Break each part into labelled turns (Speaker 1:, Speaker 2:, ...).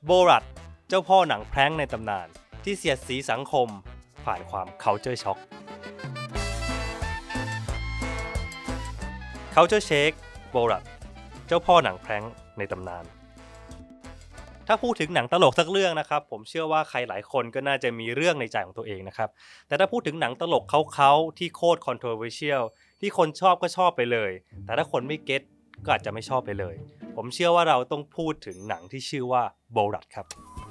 Speaker 1: โบรัตเจ้าพ่อหนังแพร้งในตำนานที่เสียดสีสังคมผ่านความ culture shock culture shake โบรัตเจ้าพ่อหนังแพร้งในตำนานถ้าพูดถึงหนังตลกสักเรื่องนะครับผมเชื่อว่าใครหลายคนก็น่าจะมีเรื่องในใจของตัวเองนะครับแต่ถ้าพูดถึงหนังตลกเขาที่โคตร controversial ที่คนชอบก็ชอบไปเลยแต่ถ้าคนไม่เก็ตก็อาจจะไม่ชอบไปเลยผมเชื่อว่าเราต้องพูดถึงหนังที่ชื่อว่าโบรัตครับ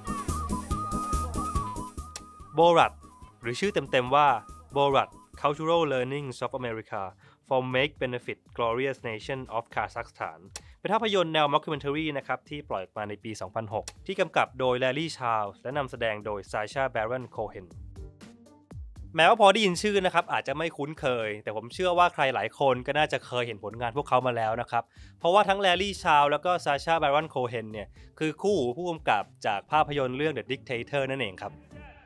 Speaker 1: โบรัตหรือชื่อเต็มๆว่า Borat Cultural Learnings of America for Make Benefit Glorious Nation of Kazakhstan เป็นภาพยนตร์แนว mockumentary นะครับที่ปล่อยออกมาในปี 2006 ที่กำกับโดย Larry Charles และนำแสดงโดย Sacha Baron Cohen แม้ว่าพอได้ยินชื่อนะครับอาจจะไม่คุ้นเคยแต่ผมเชื่อว่าใครหลายคนก็น่าจะเคยเห็นผลงานพวกเขามาแล้วนะครับเพราะว่าทั้ง Larry Charles แล้วก็ Sacha Baron Cohen เนี่ยคือคู่หูผู้กำกับจากภาพยนตร์เรื่อง The Dictator นั่นเองครับ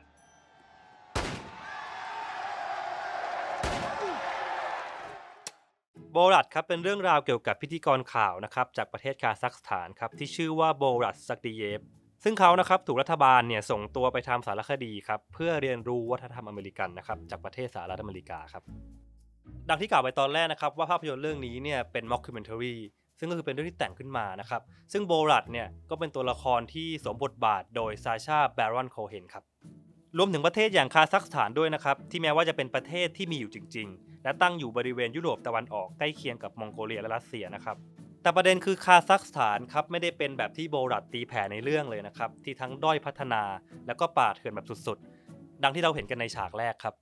Speaker 1: โบรัตครับเป็นเรื่องราวเกี่ยวกับพิธีกรข่าวนะครับจากประเทศคาซัคสถานครับที่ชื่อว่าโบรัตซักดิเยฟซึ่งเขานะครับถูกรัฐบาลเนี่ยส่งตัวไปทำสารคดีครับเพื่อเรียนรู้วัฒนธรรมอเมริกันนะครับจากประเทศสหรัฐอเมริกาครับดังที่กล่าวไปตอนแรกนะครับว่าภาพยนตร์เรื่องนี้เนี่ยเป็น mockumentary ซึ่งก็คือเป็นเรื่องที่แต่งขึ้นมานะครับซึ่งโบรัตเนี่ยก็เป็นตัวละครที่สวมบทบาทโดยซาชาแบรอนโคเฮนครับรวมถึงประเทศอย่างคาซัคสถานด้วยนะครับที่แม้ว่าจะเป็นประเทศที่มีอยู่จริงๆและตั้งอยู่บริเวณยุโรปตะวันออกใกล้เคียงกับมองโกเลียและรัสเซียนะครับแต่ประเด็นคือคาซัคสถานครับไม่ได้เป็นแบบที่โบรัตตีแผ่ในเรื่องเลยนะครับที่ทั้งด้อยพัฒนาแล้วก็ป่าเถื่อนแบบสุดๆดังที่เราเห็นกันในฉากแรกครับ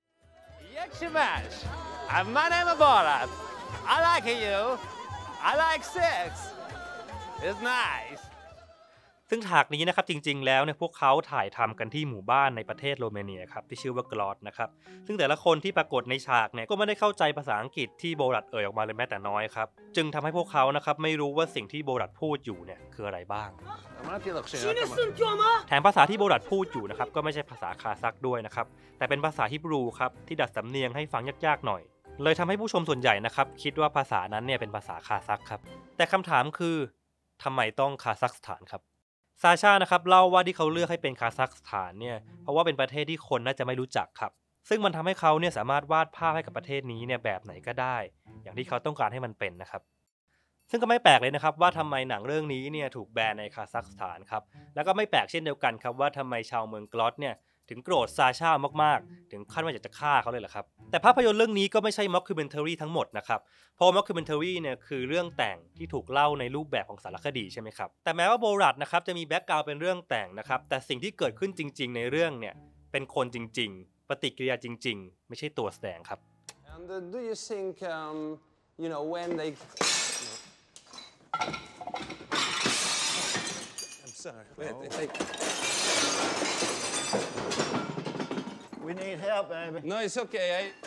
Speaker 2: My name is Borat. I like you. I like sex. It's nice.
Speaker 1: ซึ่งฉากนี้นะครับจริงๆแล้วเนี่ยพวกเขาถ่ายทำกันที่หมู่บ้านในประเทศโรมาเนียครับที่ชื่อว่ากลอดนะครับซึ่งแต่ละคนที่ปรากฏในฉากเนี่ยก็ไม่ได้เข้าใจภาษาอังกฤษที่โบรัตเอ่ยออกมาเลยแม้แต่น้อยครับจึงทำให้พวกเขานะครับไม่รู้ว่าสิ่งที่โบรัตพูดอยู่เนี่ยคืออะไรบ้างแถมภาษาที่โบรัตพูดอยู่นะครับก็ไม่ใช่ภาษาคาซัคด้วยนะครับแต่เป็นภาษาฮิบรูครับที่ดัดสำเนียงให้ฟังยากๆหน่อยเลยทำให้ผู้ชมส่วนใหญ่นะครับคิดว่าภาษานั้นเนี่ยเป็นภาษาคาซัคครับแต่คำถามคือทำไมต้องคาซัคสถานครับซาชานะครับเล่าว่าที่เขาเลือกให้เป็นคาซัคสถานเนี่ยเพราะว่าเป็นประเทศที่คนน่าจะไม่รู้จักครับซึ่งมันทำให้เขาเนี่ยสามารถวาดภาพให้กับประเทศนี้เนี่ยแบบไหนก็ได้อย่างที่เขาต้องการให้มันเป็นนะครับซึ่งก็ไม่แปลกเลยนะครับว่าทำไมหนังเรื่องนี้เนี่ยถูกแบนในคาซัคสถานครับแล้วก็ไม่แปลกเช่นเดียวกันครับว่าทำไมชาวเมืองกลอดเนี่ยถึงโกรธซาชามากๆถึงขั้นว่าอยากจะฆ่าเขาเลยแหละครับแต่ภาพยนตร์เรื่องนี้ก็ไม่ใช่ mockumentary ทั้งหมดนะครับเพราะ mockumentary เนี่ยคือเรื่องแต่งที่ถูกเล่าในรูปแบบของสารคดีใช่ไหมครับแต่แม้ว่าโบรัตนะครับจะมีแบ็คกราวด์เป็นเรื่องแต่งนะครับแต่สิ่งที่เกิดขึ้นจริงๆในเรื่องเนี่ยเป็นคนจริงๆปฏิกิริยาจริงๆไม่ใช่ตัวแสดงครับ
Speaker 3: And do you think when they I'm sorry.
Speaker 4: We need help, baby.
Speaker 3: No, it's okay.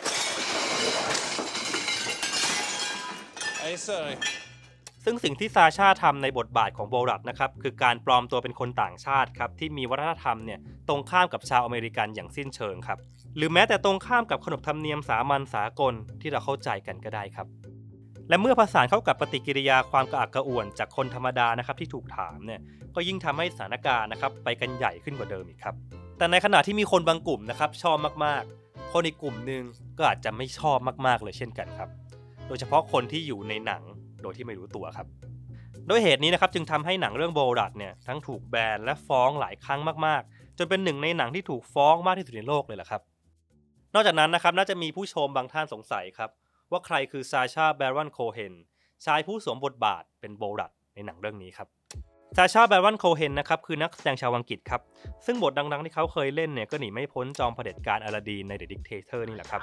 Speaker 3: I'm sorry.
Speaker 1: ซึ่งสิ่งที่ซาชาทำในบทบาทของโบรัตนะครับคือการปลอมตัวเป็นคนต่างชาติครับที่มีวัฒนธรรมเนี่ยตรงข้ามกับชาวอเมริกันอย่างสิ้นเชิงครับหรือแม้แต่ตรงข้ามกับขนบธรรมเนียมสามัญสากลที่เราเข้าใจกันก็ได้ครับและเมื่อผสานเข้ากับปฏิกิริยาความกระอักกระอ่วนจากคนธรรมดานะครับที่ถูกถามเนี่ยก็ยิ่งทำให้สถานการณ์นะครับไปกันใหญ่ขึ้นกว่าเดิมอีกครับแต่ในขณะที่มีคนบางกลุ่มนะครับชอบมากๆคนอีกกลุ่มนึงก็อาจจะไม่ชอบมากๆเลยเช่นกันครับโดยเฉพาะคนที่อยู่ในหนังโดยที่ไม่รู้ตัวครับด้วยเหตุนี้นะครับจึงทำให้หนังเรื่องโบรัตเนี่ยทั้งถูกแบนและฟ้องหลายครั้งมากๆจนเป็นหนึ่งในหนังที่ถูกฟ้องมากที่สุดในโลกเลยแหละครับนอกจากนั้นนะครับน่าจะมีผู้ชมบางท่านสงสัยครับว่าใครคือซาชาแบรอนโคเฮนชายผู้สวมบทบาทเป็นโบรัตในหนังเรื่องนี้ครับซาชาแบรอนโคเฮนนะครับคือนักแสดงชาวอังกฤษครับซึ่งบทดังๆที่เขาเคยเล่นเนี่ยก็หนีไม่พ้นจอมเผด็จการอลาดีนใน The Dictator นี่แหละครับ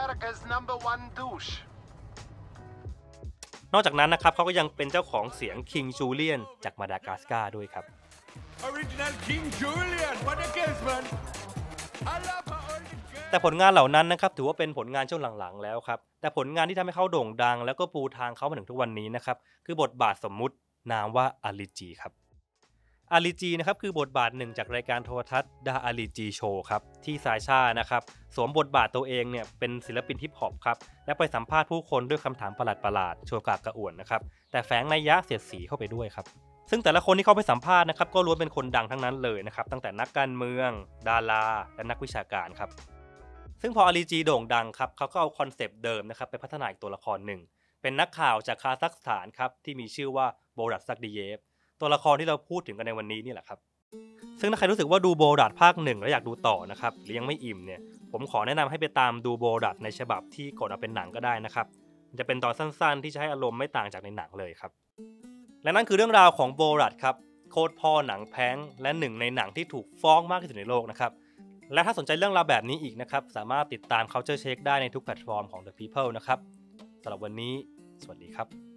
Speaker 1: นอกจากนั้นนะครับเขาก็ยังเป็นเจ้าของเสียงคิงจูเลียนจากมาดากัสการ์ด้วยครับ
Speaker 2: Original King Julian. What a case, man. I love my old
Speaker 1: แต่ผลงานเหล่านั้นนะครับถือว่าเป็นผลงานช่วงหลังๆแล้วครับแต่ผลงานที่ทำให้เขาโด่งดังแล้วก็ปูทางเขามาถึงทุกวันนี้นะครับคือบทบาทสมมุตินามว่าอาลีจีครับอาลีจีนะครับคือบทบาทหนึ่งจากรายการโทรทัศน์ดาอาลีจีโชว์ครับที่ซาชานะครับสวมบทบาทตัวเองเนี่ยเป็นศิลปินฮิปฮอปครับและไปสัมภาษณ์ผู้คนด้วยคำถามประหลาดๆโชว์กากกระอ่วนนะครับแต่แฝงนัยยะเสียดสีเข้าไปด้วยครับซึ่งแต่ละคนที่เขาไปสัมภาษณ์นะครับก็ล้วนเป็นคนดังทั้งนั้นเลยนะครับตั้งแต่นักการเมืองดาราและนักวิชาการครับซึ่งพออาลีจีโด่งดังครับเขาก็เอาคอนเซปต์เดิมนะครับไปพัฒนาอีกตัวละครหนึ่งเป็นนักข่าวจากคาซัคสถานครับที่มีชื่อว่าโบรัตซักดิเยฟตัวละครที่เราพูดถึงกันในวันนี้นี่แหละครับซึ่งถ้าใครรู้สึกว่าดูโบรัตภาค1แล้วอยากดูต่อนะครับหรือยังไม่อิ่มเนี่ยผมขอแนะนำให้ไปตามดูโบรัตในฉบับที่ก่อนเอาเป็นหนังก็ได้นะครับมันจะเป็นตอนสั้นๆที่จะให้อารมณ์ไม่ต่างจากในหนังเลยครับและนั่นคือเรื่องราวของโบรัตครับโคตรพ่อหนังแพงและหนึ่งในหนังที่ถูกฟ้องมากที่สุดในโลกนะครับและถ้าสนใจเรื่องราวแบบนี้อีกนะครับสามารถติดตาม Culture Check ได้ในทุกแพลตฟอร์มของ The People นะครับสำหรับวันนี้สวัสดีครับ